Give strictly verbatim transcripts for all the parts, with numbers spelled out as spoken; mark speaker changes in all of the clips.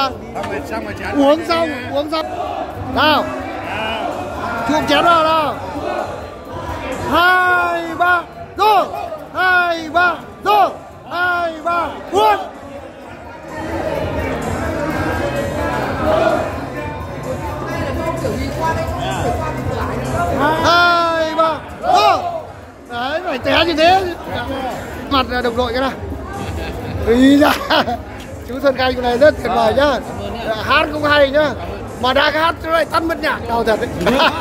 Speaker 1: chưa? Uống xong, uống xong. Nào. Chụp chén vào nào. Hai ba, go. Hai ba, go. Hai ba, uống. Hai ba, go. Đấy, phải té như thế. Mặt là đồng đội cái này. Ý ra. Chú Xuân Khanh này rất tuyệt vời nhá. Hát cũng hay nhá. Mà đang hát nó lại tắt mất nhạc đau thật đấy.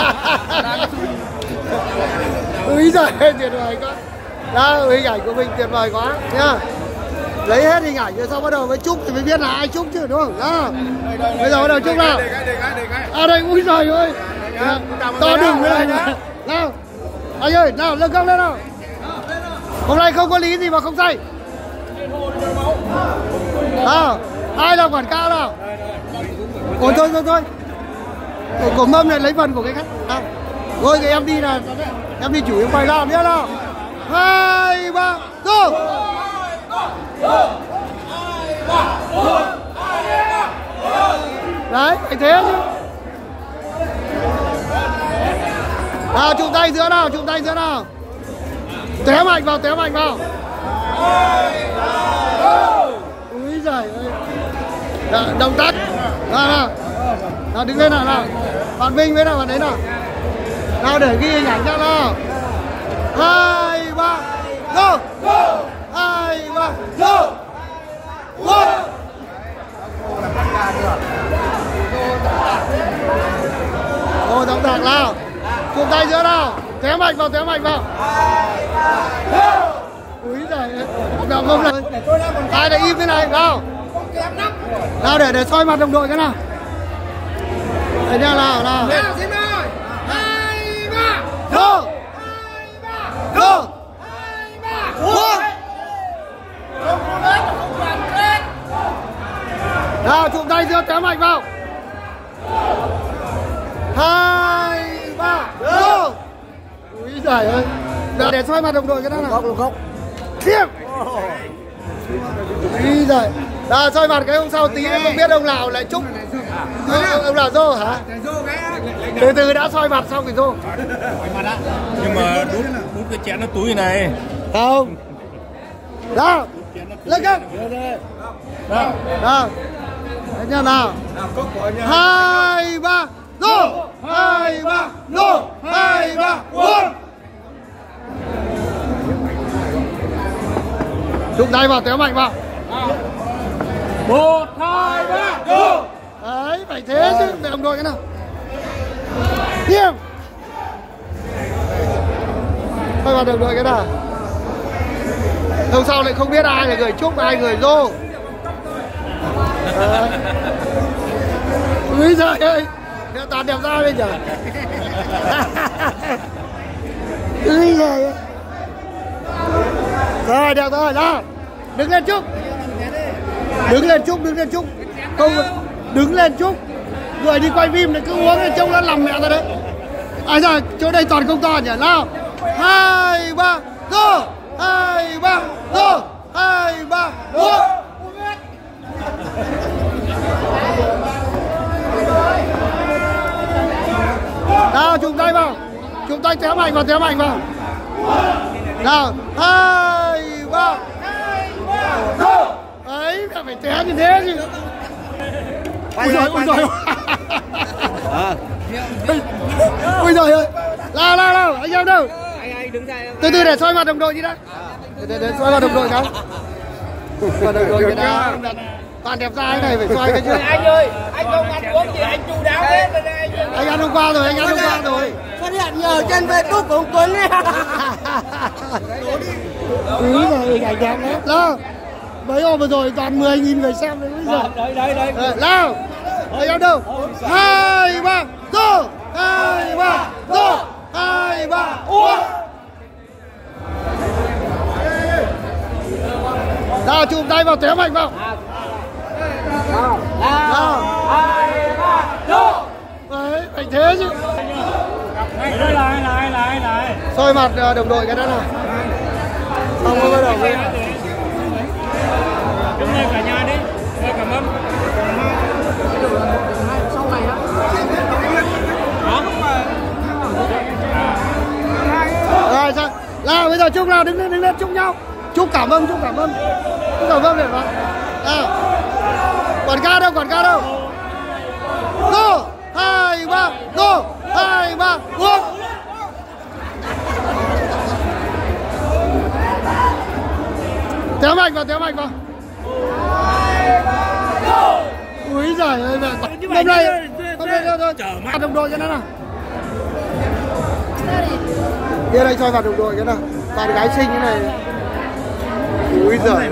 Speaker 1: Úi giời, tuyệt vời quá. Đó, hình ảnh của mình tuyệt vời quá nhá. Lấy hết hình ảnh rồi sau bắt đầu mới chúc thì mới biết là ai chúc chứ đúng không? Đó. Bây giờ bắt đầu chúc nào. À đây, úi giời ơi. To đừng với này. Nào. Anh ơi, nào, lưng cong lên nào. Hôm nay không có lý gì mà không say. À, ai là quảng cáo nào? Ôi thôi thôi thôi. Của, của mâm này lấy phần của cái khách. À, thôi thì em đi là em đi chủ em quay nào nữa nào. Hai ba, go. Đấy, phải thế chứ. Nào, chụp tay giữa nào, chụp tay giữa nào. Té mạnh vào, té mạnh vào. Úi giời ơi. Đó, động tác. Nào nào. Nào đứng lên nào nào. Bạn Minh với nào bạn đấy nào. Nào để ghi hình ảnh ra nào. Hai ba, go. Hai ba, go. Go. Ô động tác nào. Chụp tay giữa nào. Té mạnh vào, té mạnh vào. Úi giời ơi. Động không này. Ai để im thế này nào. Nào để để soi mặt đồng đội cái nào. Đây nha nào nào. Hai ba. Go. Go. Go. Nào chụp tay giữa té mạnh vào. Hai ba. Go. Úi giời ơi. Để soi mặt đồng đội cái nào nào. Không không. Tiếp. Úi giời. À, soi mặt cái hôm sau tí không biết ông nào lại chúc. Ông, ông nào dô hả? Từ từ đã soi mặt xong rồi dô.
Speaker 2: Nhưng mà đút, đút cái chén nó túi này.
Speaker 1: Không. Nào. Lên kìa. Nào. Nào. Đấy nha nào. Hai ba. Go. Hai ba. Go. Hai ba. Bốn. Chụp tay vào, téo mạnh vào. Một, hai, ba, go. Đấy, phải thế chứ, để đồng đội cái nào. Tiếp. Thôi vào đồng đội cái nào. Hôm sau lại không biết ai là người chúc, ai người dô. Úi giời ơi, toàn đẹp ra bây giờ. Úi giời ơi. Rồi, đẹp rồi, đó. Đứng lên chúc. Đứng lên chúc, đứng lên chúc. Không, đứng lên chúc. Người đi quay phim này cứ uống trông nó lòng mẹ ra đấy. À giờ chỗ đây toàn công to nhỉ. Nào. Hai ba, go. Hai ba, go. Hai ba, go. Nào chụp tay vào. Chụp tay téo mạnh vào, téo mạnh vào. Nào, hai ba. Go. Ấy, phải té như thế chứ. Ôi giời, ôi giời. Ôi giời ơi. Nào, nào, nào, anh em đâu? Từ từ để soi mặt đồng đội đi đã. Để, để soi mặt đồng đội cái. Mặt đồng đội cái đã. Toàn đẹp trai này phải soi cái chứ.
Speaker 3: Anh ơi, anh không ăn uống gì, anh chu đáo hết.
Speaker 1: Anh ăn hôm qua rồi, anh ăn hôm qua rồi.
Speaker 3: Xuất hiện nhờ trên Facebook của ông Tuấn ấy.
Speaker 1: Úi giời, hình ảnh đẹp lắm. Đó. Mấy hôm vừa rồi toàn mười nghìn người xem đấy bây giờ.
Speaker 3: Đấy, đấy, đấy.
Speaker 1: Ờ, nào. Anh em đâu? Hai ba, go. Hai ba, go. Hai ba, uống. Nào chụp tay vào, té mạnh vào.
Speaker 3: Nào, nào, hai ba, go.
Speaker 1: Đấy, phải thế chứ.
Speaker 3: Lại, lại, lại, lại, lại.
Speaker 1: Soi mặt đồng đội cái đó nào. Xong rồi bắt đầu đi.
Speaker 3: Chúng đây cả nhà đi. Đây cảm ơn.
Speaker 1: giờ chúc nào, đứng lên, đứng lên chúc nhau. Chúc cảm ơn, chúc cảm ơn. Chúc cảm ơn để vào. À. Quản ca đâu, quản ca đâu. Go, hai, ba, go, hai, ba, go. Téo mạnh vào, téo mạnh vào. Úi giời ơi, mẹ. Hôm nay, hôm nay thôi, thôi. Mặt đồng đội cho nó nào. Kia đây cho vào đồng đội cái nào. Bạn gái xinh cái này. Úi giời.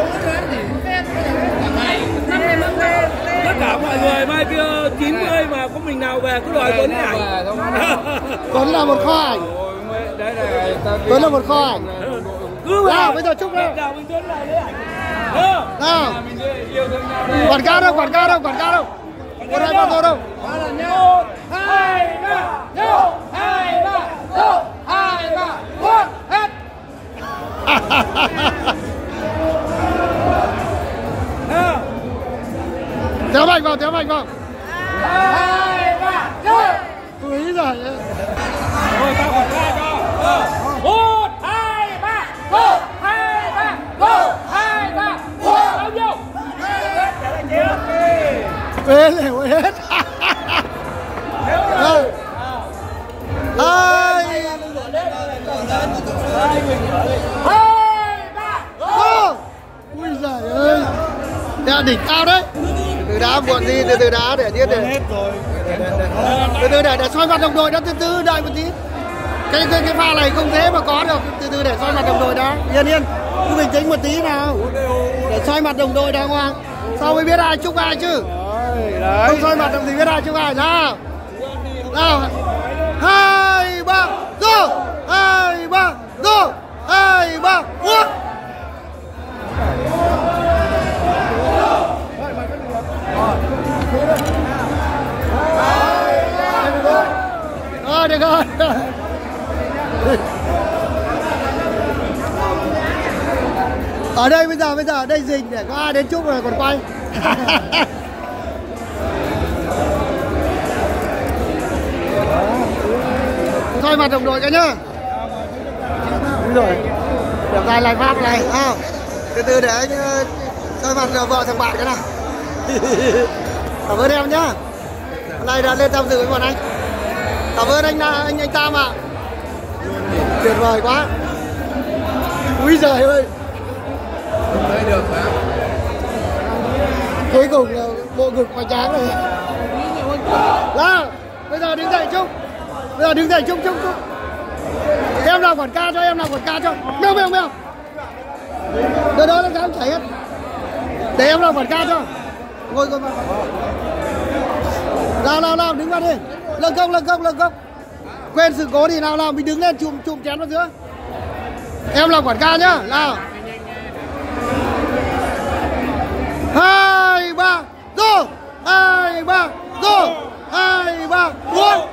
Speaker 3: Tất cả mọi người mai kia chín mươi mà có mình nào về cứ đòi Tuấn ảnh.
Speaker 1: Tuấn là một kho ảnh. Tuấn là một kho ảnh.
Speaker 3: Cứ
Speaker 1: nào bây giờ chúc nào.
Speaker 3: Nào mình Tuấn lại lấy ảnh.
Speaker 1: Nào. Quản ca đâu, quản ca đâu, quản ca đâu. Một hai ba đâu.
Speaker 3: Một, hai, ba, vô, hai, ba, vô, hai, ba, vô, hết. Nào.
Speaker 1: Téo mạnh vào, téo mạnh vào.
Speaker 3: Hai, ba, vô.
Speaker 1: Úi giời.
Speaker 3: Rồi tao còn ra cho. Một, hai, ba, vô, hai, ba, vô, hai, ba, vô, bao nhiêu?
Speaker 1: Ê, lẻo hết. Hai.
Speaker 3: Hai, ba,
Speaker 1: Go. Ui giời ơi. Đá đỉnh cao đấy. Từ đá muộn đi, từ từ đá để biết để. Từ từ để để soi mặt đồng đội đó, từ từ đợi một tí. Cái cái cái pha này không dễ mà có được, từ từ để soi mặt đồng đội đã. Yên yên. Cứ bình tĩnh một tí nào. Để soi mặt đồng đội đàng hoàng. Sau mới biết ai chúc ai chứ. Không soi mặt đồng thì biết ai chúc ai. Nào. Nào. Hai ba go. Hai ba go. Hai ba go. Rồi được rồi. Ở đây bây giờ bây giờ ở đây rình để có ai đến chúc rồi còn quay. Thôi mặt đồng đội cái nhá. Đúng rồi. Được dài lại pháp này. À, từ từ để anh thôi mặt vợ thằng bạn cái nào. Cảm ơn em nhá. Hôm nay đã lên tham dự với bọn anh. Cảm ơn anh anh anh Tam ạ. Tuyệt vời quá. Úi giời ơi.
Speaker 2: Được hả?
Speaker 1: Cuối cùng là bộ ngực hoành tráng rồi. Nào, bây giờ đứng dậy chúc. Bây giờ đứng dậy chúc chúc chúc. Em nào quản ca cho, em nào quản ca cho. Mèo mèo mèo. Đứa đó nó dám chảy hết. Để em nào quản ca cho. Ngồi ngồi vào. Nào nào nào đứng vào đi. Lưng công lưng công lưng công. Quên sự cố thì nào nào mình đứng lên chùm chùm chén vào giữa. Em là quản ca nhá. Nào. Hai ba go. Hai ba go. Hai ba buông.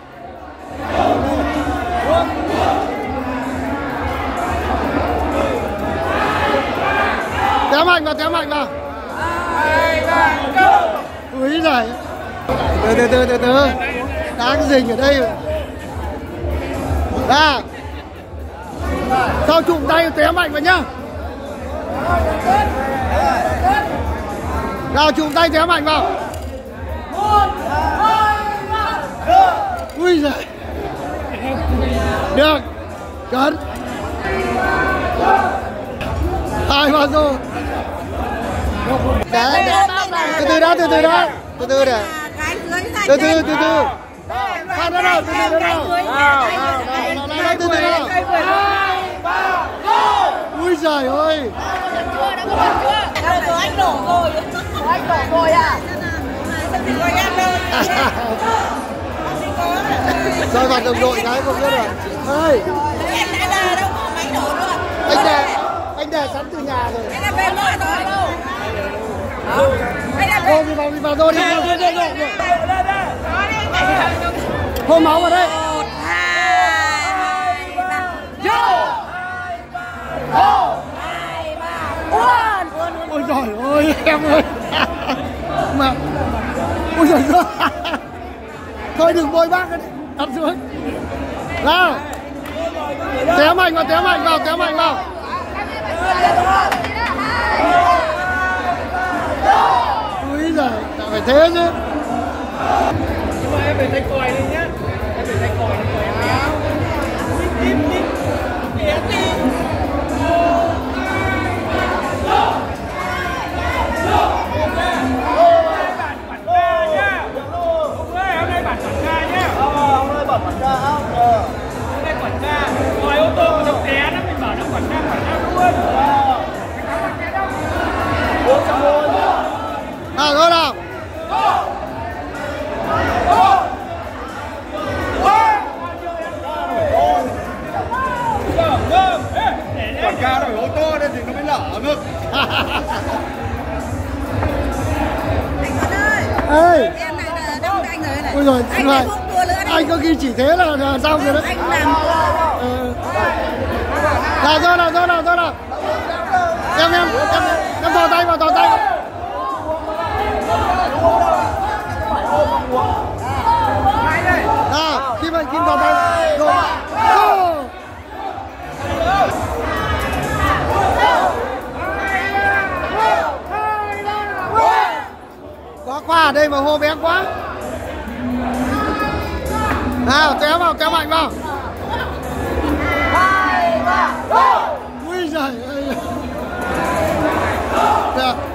Speaker 1: Téo mạnh vào, téo mạnh vào.
Speaker 3: hai, ba, go.
Speaker 1: Úi giời. Từ từ từ từ từ. Đáng rình ở đây. Ra. Sau chụm tay téo mạnh vào nhá. Nào chụm tay téo mạnh vào.
Speaker 3: Một, hai, ba, go.
Speaker 1: Ui giời. Được. Cấn. Hai ba rô. Để, để. Từ từ đã, từ từ đã. Từ từ để. Từ từ, từ từ. Hai nữa nào, từ từ nữa nào. Nào, nào, nào, từ từ nào. Ui giời ơi.
Speaker 4: Rồi anh đổ rồi. Anh đổ rồi à? Rồi em đâu?
Speaker 1: Rồi vào đồng đội cái không biết rồi. Ơi.
Speaker 4: Em đã ra đâu mà máy đổ nữa.
Speaker 1: Anh để, anh để sẵn từ nhà rồi.
Speaker 4: Anh đã về rồi đâu.
Speaker 1: Thôi đi vào, đi vào rồi đi. Hôn máu vào đây.
Speaker 4: Một, hai, ba, vô. Hai, ba, uôn.
Speaker 1: Ôi trời ơi em ơi. Mà. Ôi trời ơi. Thôi đừng bôi bác cái đặt xuống. Nào. Té mạnh vào, té mạnh vào, té mạnh vào. Úi giời, phải thế chứ.
Speaker 3: Nhưng mà em phải thay còi lên nhá. Em phải thay còi lên còi em kéo. Im im im. Kéo đi. Ngoài ô tô mà nó té nó mình bảo nó quản ca quản ca luôn.
Speaker 1: Nào thôi nào.
Speaker 2: Quản ca đổi ô tô nên thì nó mới lở ngực.
Speaker 1: Ê.
Speaker 4: Em này là đông anh rồi này.
Speaker 1: Ôi giời,
Speaker 4: anh này không đua nữa đi.
Speaker 1: anh có khi chỉ thế là, là sao rồi đấy.
Speaker 4: Anh làm
Speaker 1: Ừ. Nào thôi nào thôi nào thôi nào. Em em em em thò tay vào, thò tay vào. Nào, Kim ơi, Kim thò tay. Rồi. Go. Có qua ở đây mà hô bé quá. Nào, kéo vào, kéo mạnh vào. Ui giời ơi. Được.